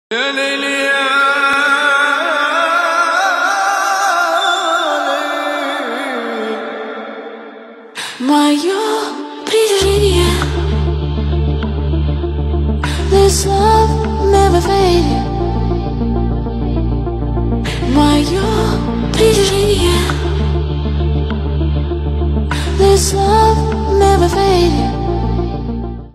يا ليلي يا Мое притяжение, this love never faded. Мое притяжение.